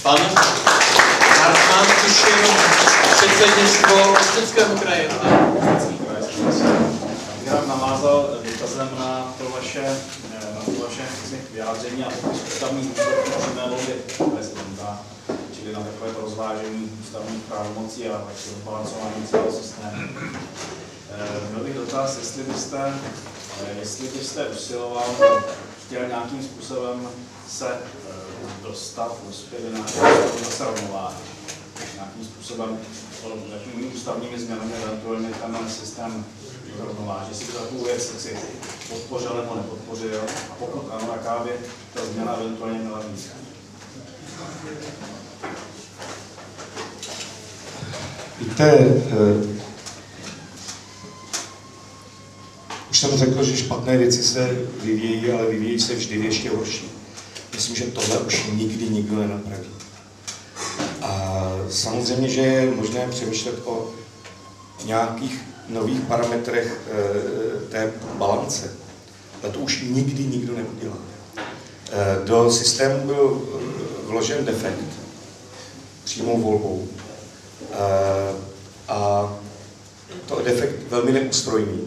Pan Hartmann, tuším předsednictvo Ústeckého kraje. Já bych navázal dotazem na to vaše vyjádření a popis ústavních důsledků přímé volby prezidenta, čili na takové rozvážení ústavních právomocí a rozbalancování celého systému. Byl bych dotaz, jestli byste usiloval, chtěl nějakým způsobem se dostat do nějaké rovnováhy, nějakým způsobem jakými ústavními změnami eventuálně ten systém rovnováží, jestli by takovou věc si podpořil nebo nepodpořil a pokud ano, jaká by ta změna eventuálně měla být. Víte, už jsem řekl, že špatné věci se vyvíjí, ale vyvíjí se vždy ještě horší. Myslím, že tohle už nikdy nikdo nenapraví. A samozřejmě, že je možné přemýšlet o nějakých nových parametrech té balance. Ale to už nikdy nikdo neudělá. Do systému byl vložen defekt přímou volbou. A to je defekt velmi neústrojný.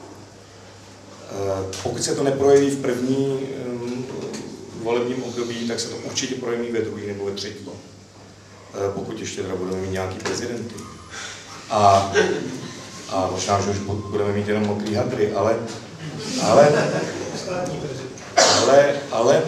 Pokud se to neprojeví v první volebním období, tak se to určitě projeví ve druhý nebo ve třetí. Pokud ještě teda budeme mít nějaký prezidenty. A možná, že už budeme mít jenom mokrý hadry, ale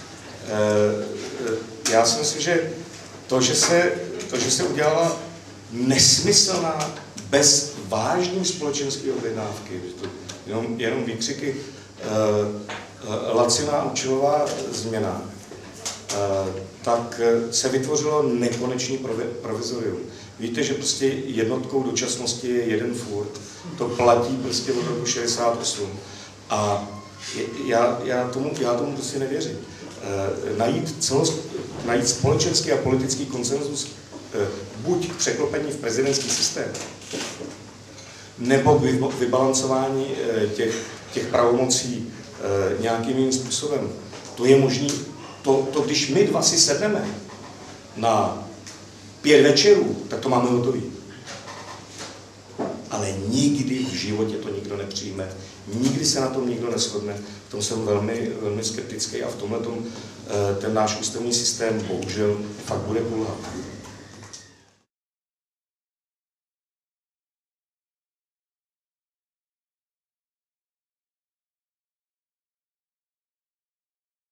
já si myslím, že to, že se udělala nesmyslná, bez vážné společenské objednávky, jenom výkřiky, laciná účelová změna, tak se vytvořilo nekonečný provizorium. Víte, že prostě jednotkou dočasnosti je jeden furt. To platí prostě od roku 68. A já tomu prostě nevěřím. Najít společenský a politický konsenzus buď k překlopení v prezidentský systém, nebo k vybalancování těch pravomocí nějakým jiným způsobem. To je možné, když my dva si sedneme na 5 večerů, tak to máme hotový. Ale nikdy v životě to nikdo nepřijme, nikdy se na tom nikdo neshodne. V tom jsem velmi, velmi skeptický a v tomhle ten náš ústavní systém bohužel fakt bude kulhat.